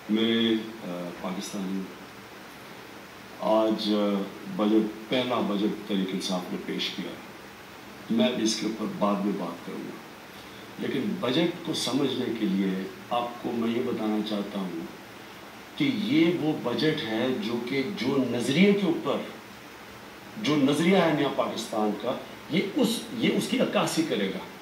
मेरे पाकिस्तानी, आज बजट, पहला बजट तरीके से आपने पेश किया। मैं भी इसके ऊपर बाद में बात करूँगा, लेकिन बजट को समझने के लिए आपको मैं ये बताना चाहता हूँ कि ये वो बजट है जो नज़रिए के ऊपर, जो नज़रिया है नया पाकिस्तान का, ये उसकी अक्कासी करेगा।